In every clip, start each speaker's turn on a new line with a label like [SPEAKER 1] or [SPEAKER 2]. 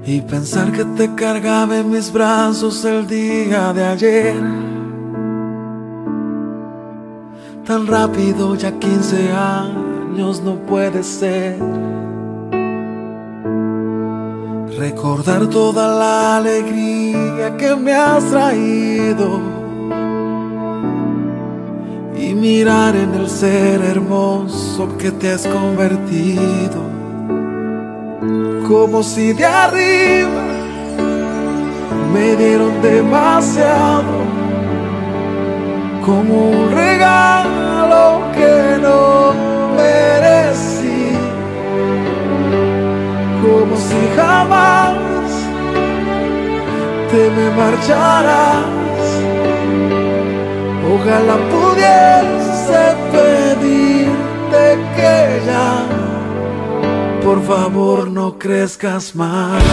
[SPEAKER 1] y pensar que te cargaba en mis brazos el día de ayer. Tan rápido, ya 15 años no puede ser. Recordar toda la alegría que me has traído y mirar en el ser hermoso que te has convertido. Como si de arriba me dieron demasiado, como un regalo que no merecí, como si jamás te me marcharas. Ojalá pudiese pedirte que ya, por favor, no crezcas más.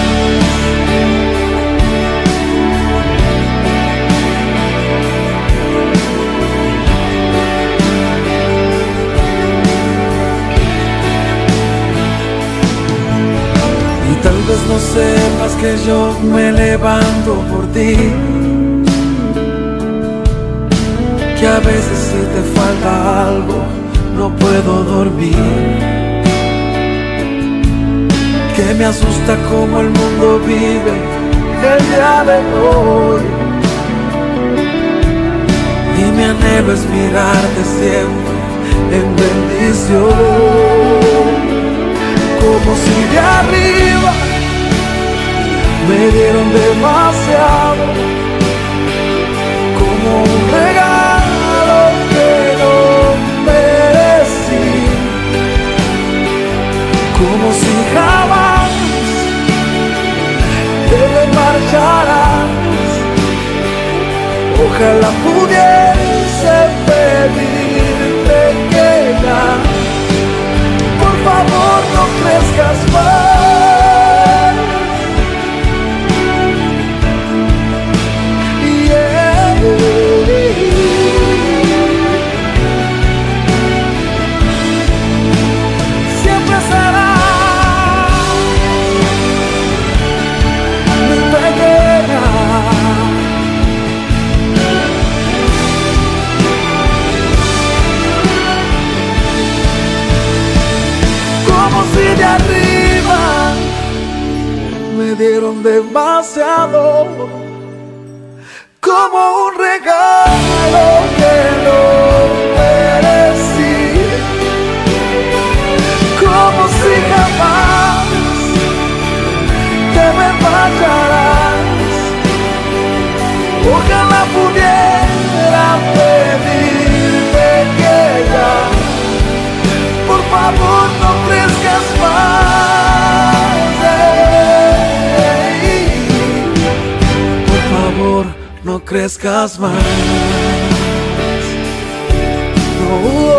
[SPEAKER 1] Y tal vez no sepas que yo me levanto por ti, que a veces si te falta algo no puedo dormir, que me asusta cómo el mundo vive el día de hoy, y mi anhelo es mirarte siempre en bendición. Como si de arriba me dieron demasiado, como un regalo que no merecí, como si jamás te me marcharás. Ojalá pudiese pedirte que ya, por favor, no crezcas más. Siempre será mi pequeña, como si de arriba me dieron demasiado, como un regalo que no merecí, como si jamás te me marcharás. Ojalá pudiera pedirte que ya, por favor, no crezcas más. Por favor, no crezcas más. No.